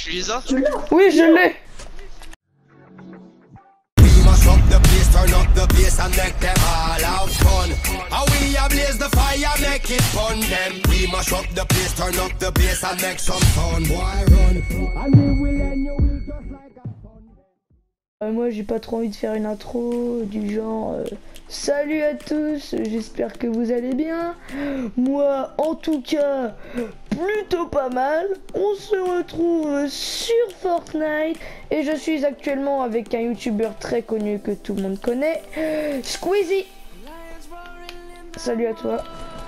Tu les as? Oui, je l'ai. Up the place, turn up the bass and make them all have fun. How we ablaze the fire, make it fun. Them we mash up the place, turn up the bass and make some fun. Boy run, and we will end your week just like a fun. Moi j'ai pas trop envie de faire une intro du genre salut à tous, j'espère que vous allez bien. Moi en tout cas plutôt pas mal. On se retrouve sur Fortnite et je suis actuellement avec un youtubeur très connu que tout le monde connaît, Squeezie. Salut à toi.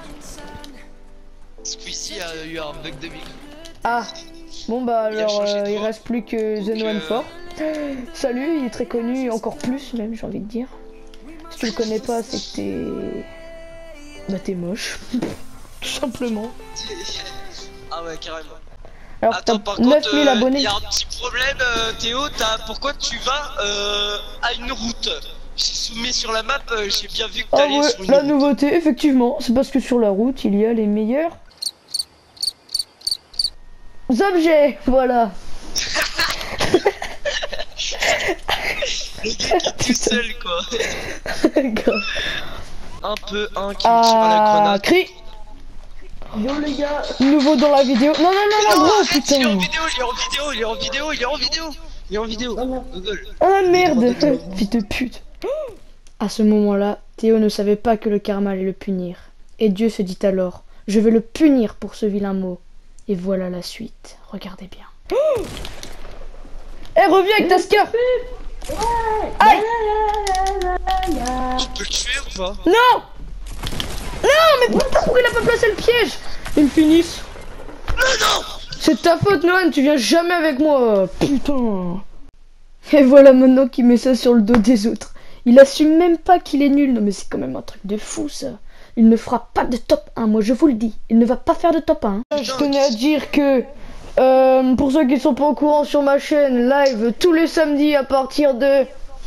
Squeezie a eu un bug de micro. Ah bon bah alors changé de il voix. reste plus que The One Four. Salut, il est très connu, encore plus même j'ai envie de dire. Si tu le connais pas c'est que t'es... Bah t'es moche. Tout simplement. Ah ouais, carrément. Alors Attends, t'as par 9000 contre, abonnés. il y a un petit problème, Théo, pourquoi tu vas à une route? J'ai zoomé sur la map, j'ai bien vu que Ah t'allais ouais, sur une la route. nouveauté effectivement, c'est parce que sur la route il y a les meilleurs objets, voilà. Tout seul quoi. Grave. Un peu un qui me tire à la Ah, grenade. cri. Yo les gars, Nouveau dans la vidéo. Non non non non, gros arrête, il est putain. en vidéo, il est en vidéo, il est en vidéo, il est en vidéo. Il est en vidéo. Google. Ah merde, fils de pute. À ce moment-là, Théo ne savait pas que le karma allait le punir. Et Dieu se dit alors, je vais le punir pour ce vilain mot. Et voilà la suite. Regardez bien. Eh, reviens avec ta ska. Aïe. Tu peux le tuer ou pas? Non. Non, mais putain, pourquoi il a pas placé le piège? Ils finissent. Non. C'est ta faute, Noan, tu viens jamais avec moi. Putain. Et voilà maintenant qu'il met ça sur le dos des autres. Il assume même pas qu'il est nul. Non mais c'est quand même un truc de fou ça. Il ne fera pas de top 1, moi je vous le dis. Il ne va pas faire de top 1. Je tenais à dire que, pour ceux qui sont pas au courant sur ma chaîne, live tous les samedis à partir de...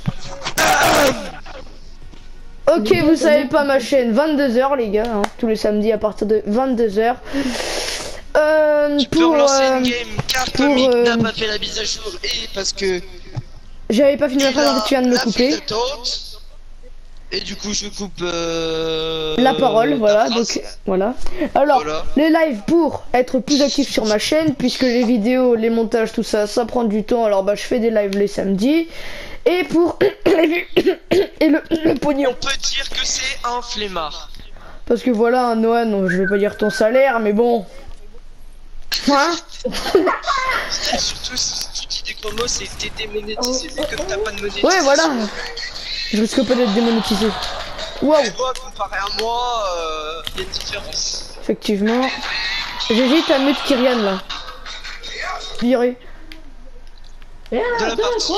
Ok, vous savez pas ma chaîne, 22h les gars, hein, tous les samedis à partir de 22h. Tu peux relancer une game car pour, Comic n'a pas fait la mise à jour et parce que J'avais pas fini la il phrase, a en fait tu viens de me la couper. file d'attente. Et du coup je coupe La parole, voilà, phrase. donc voilà. Alors, Voilà. les lives pour être plus actif sur ma chaîne, puisque les vidéos, les montages, tout ça, ça prend du temps, alors bah je fais des lives les samedis. Et pour les vues et le pognon. On peut dire que c'est un flemmard. Parce que voilà, Noan, je vais pas dire ton salaire, mais bon. Hein? Surtout si tu dis des gros mots, c'est t'es démonétisé vu que t'as pas de monétisation. Ouais, voilà. Je risque pas d'être démonétisé. Waouh, Et moi, comparé à moi, y a une différence. effectivement. J'hésite à mettre Kyrian là. Viré. De la partie.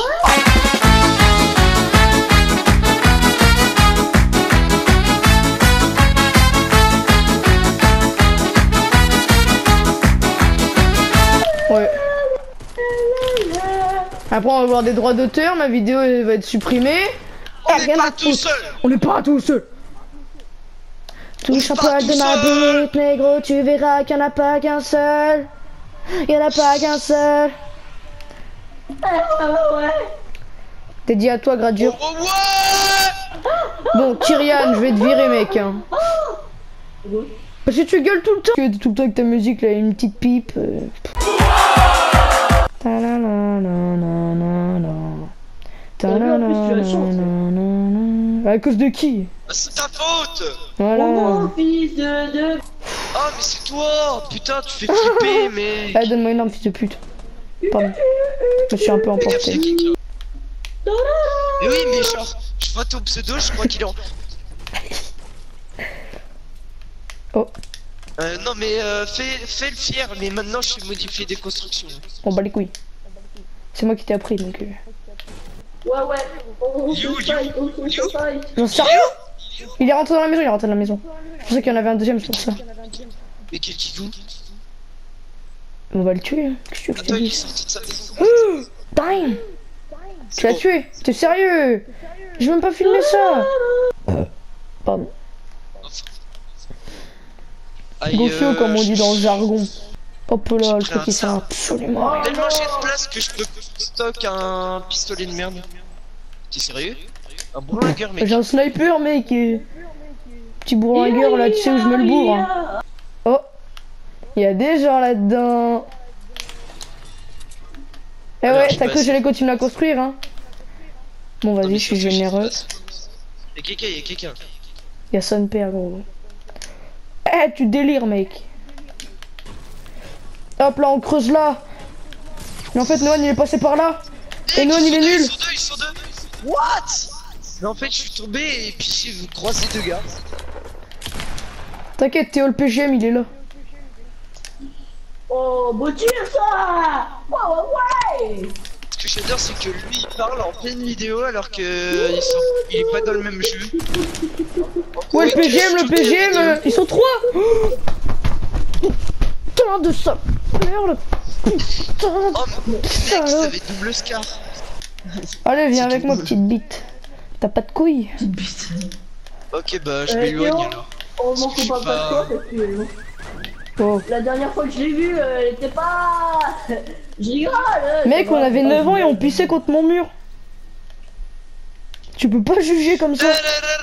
Ouais. Après on va avoir des droits d'auteur, ma vidéo elle va être supprimée. On Eh, n'est rien à pas tout foutre. seul. On n'est pas tout seul. Touche un poil de ma bite, négro, tu verras qu'il n'y en a pas qu'un seul. Il n'y en a pas qu'un seul. T'es dit à toi, Gradure. Oh, ouais. Bon, Kyrian, je vais te virer, mec. Hein. Parce que tu gueules tout le temps. Que tout le temps avec ta musique, là, une petite pipe. À cause de qui? C'est ta faute. Voilà. mon fils de... Ah mais c'est toi. Putain, tu fais flipper, mec. Ah, donne-moi une arme, fils de pute. Pardon. Je me suis un peu Fais gaffe, emporté. y a quelqu'un. Mais oui, mais genre, je vois ton pseudo, je crois qu'il est en... Oh, non mais fais le fier, mais maintenant je sais modifier des constructions. on bat les couilles. C'est moi qui t'ai appris, donc... Ouais, on You, se fight, on se fight. J'en sais rien. Il est rentré dans la maison, il est rentré dans la maison. C'est pour ça qu'il y en avait un deuxième, c'est pour ça. Mais quel qui vous? On va le tuer, hein. Qu'est-ce que tu veux que je te Attends, il est dise? sorti de sa maison. Damn! Tu l'as tué? T'es sérieux? J'ai même pas filmé ça! Pardon. Aïe, Gofio, comme on dit dans le jargon. Hop là, le J'ai truc pris qui un sert sac. absolument. Tellement j'ai de place que je peux stock un pistolet de merde. T'es sérieux? Un bourlingueur, mec. J'ai un sniper, mec. Petit bourlingueur là, tu sais où je me le bourre. Hein. Oh, il y a des gens là-dedans. Eh Alors, ouais, je t'as cru que passe. j'allais continuer à construire, hein. Bon, Non, mais vas-y, je suis surtout, généreux. Y'a quelqu'un, y'a quelqu'un. Y'a son père, gros. Eh, tu délires, mec. Hop là, on creuse là. Mais en fait, Noan il est passé par là. Et Noan il est nul. Ils sont deux. What? Mais en fait, je suis tombé et puis j'ai croisé deux gars. T'inquiète, Théo le PGM il est là. Oh, beau tir ça. Ouais. Ce que j'adore, c'est que lui il parle en pleine vidéo alors que il est pas dans le même jeu. Ouais, le PGM, ils sont trois. Putain de ça. Merde. Putain Oh de mec, ça. ça avait double scar. Allez, viens C'est avec tout. moi, petite bite. T'as pas de couilles? Petite bite. Ok, bah je m'éloigne Théo, alors. on m'en Parce que faut je pas suis toi parce que Oh. la dernière fois que je l'ai vu, elle était pas. Je rigole. Mec, on avait 9 ans et on pissait contre mon mur. Tu peux pas juger comme ça.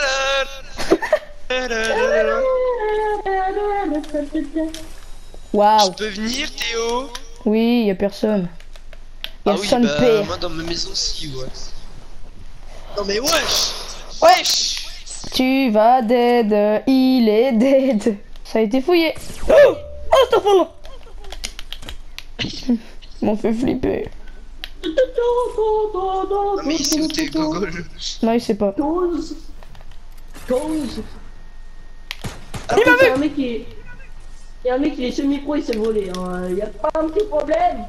Waouh. Je peux venir, Théo? Oui, y a personne. Ah Y'a oui, son bah père. moi dans ma maison si, ouais. Non mais wesh! Wesh! Tu vas dead, il est dead. Ça a été fouillé. Oh, oh stop là. M'en fait flipper. Non mais c'est où t'es gogol? Non, il sait pas. Cause. Il m'a vu. Un mec qui. Y'a un mec qui est semi-pro, il s'est volé. Hein. Y'a pas un petit problème.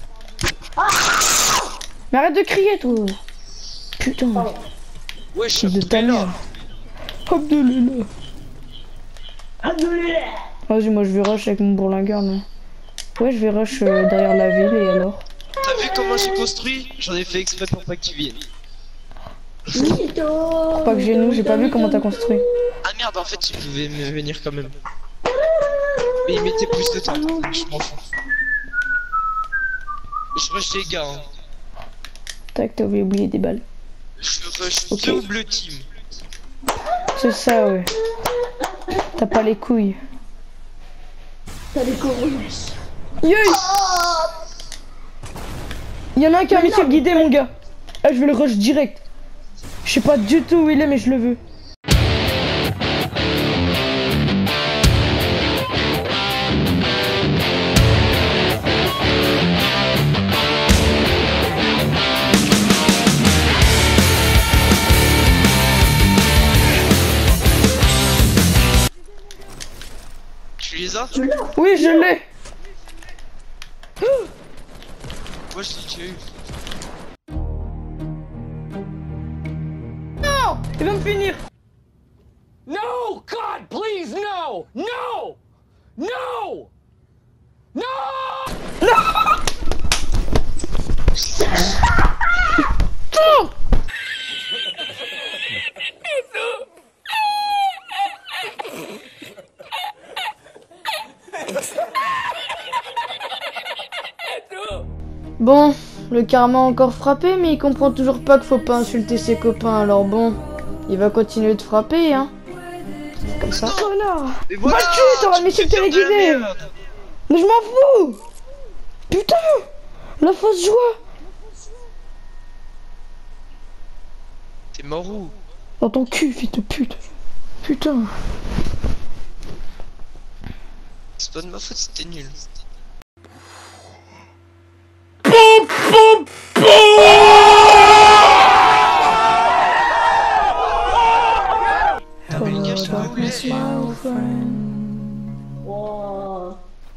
Mais arrête de crier, toi. Putain. Pardon. Wesh, De ta mère. Abdullah. Alhamdoulilah. Vas-y, moi je vais rush avec mon bourlingueur, là. Ouais, je vais rush derrière la ville et alors. T'as vu comment j'ai construit? J'en ai fait exprès pour pas que tu viennes. Mytho. Pas que j'ai nous, j'ai pas vu comment t'as construit. Ah merde, en fait tu pouvais me venir quand même. Mais il mettait plus de temps, donc je m'en fous. Je rush les gars, hein. Tac, t'as oublié des balles. Je rush Ok. double team. C'est ça, ouais. T'as pas les couilles. T'as des couronnes. Yay! Y'en a un qui a un missile guidé, mon gars. Ah, je vais le rush direct. Je sais pas du tout où il est, mais je le veux. Tu les as? Oui, je l'ai. Moi je l'ai tué. Non! Il va me finir. No! God, please, no! No! No! No! Non! Bon, le karma a encore frappé, mais il comprend toujours pas qu'il faut pas insulter ses copains, alors bon, il va continuer de frapper, hein. C'est comme ça. Connard! Mais voilà! Va le tuer, t'auras le tu missile peux faire de la téléguidé! merde. Mais je m'en fous! Putain! La fausse joie! T'es mort où? Dans ton cul, fils de pute! Putain! C'est pas de ma faute, c'était nul. Ah mais les gars, je te voulais. Wow.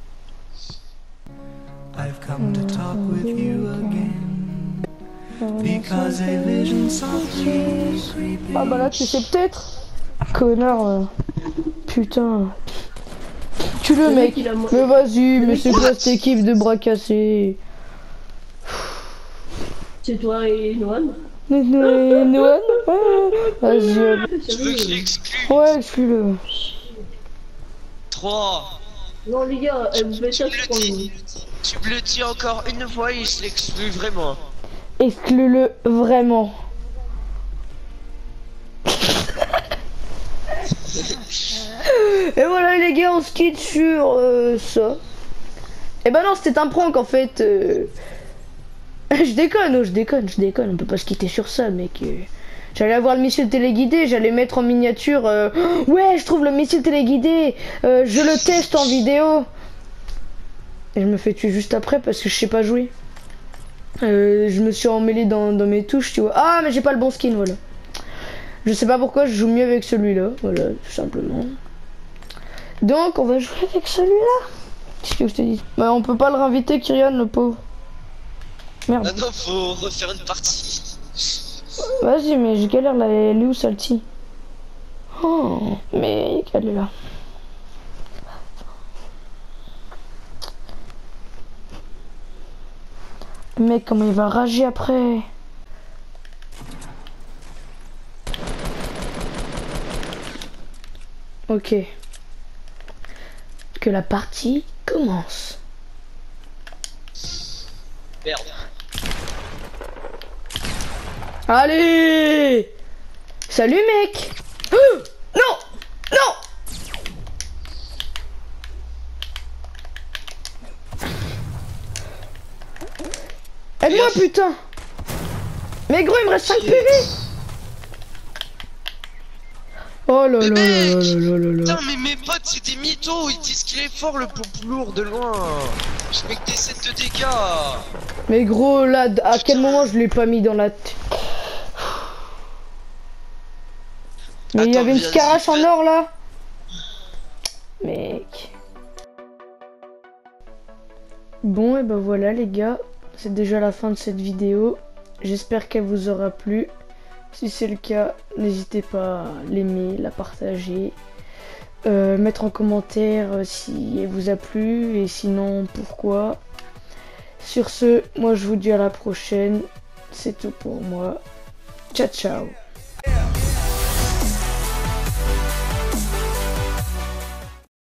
I've come to talk with you again because a vision softly creeping. Ah bah là, tu sais peut-être? Connard! Putain! Tue-le, Le mec! mec, il a mo- Mais vas-y, mais mec, c'est il a- quoi cette équipe de bras cassés? C'est toi et Noam. Noan? Vas-y, Tu veux que je l'exclue? ouais, excuse-le. 3, Non les gars, vous faites ça Tu me le pour dis. Tu me le dis encore une fois et je l'exclus vraiment. Exclue-le vraiment. Et voilà les gars, on se quitte sur ça. Et ben non, c'était un prank en fait. Je déconne, on peut pas se quitter sur ça, mec. J'allais avoir le missile téléguidé, j'allais mettre en miniature. Ouais, je trouve le missile téléguidé. Je le teste en vidéo. Et je me fais tuer juste après parce que je sais pas jouer. Je me suis emmêlé dans mes touches, tu vois. Ah, mais j'ai pas le bon skin, voilà. Je sais pas pourquoi je joue mieux avec celui-là, voilà, tout simplement. Donc, on va jouer avec celui-là. Qu'est-ce que je te dis? Bah, on peut pas le réinviter, Kyrian, le pauvre. Merde. Ah non, faut refaire une partie. Vas-y, mais je galère là, elle est où, Salty? Oh, mais elle est là. Mec, comment il va rager après? Ok. Que la partie commence. Merde. Allez! Salut mec! Non! Non! Aide-moi putain! Mais gros, il me reste 5 PV! Oh là là là là là là là. Putain, mais mes potes, c'est des mythos. Ils disent qu'il est fort, le pompe lourd de loin. Je mets que des 7 de dégâts. Mais gros, là, à quel moment je l'ai pas mis dans la tête? Mais il y Attends, avait une vas-y, scarache en fais- or là. Mec. Bon, et ben voilà les gars. C'est déjà la fin de cette vidéo. J'espère qu'elle vous aura plu. Si c'est le cas, n'hésitez pas à l'aimer, la partager. Mettre en commentaire si elle vous a plu et sinon pourquoi. Sur ce, moi je vous dis à la prochaine. C'est tout pour moi. Ciao ciao.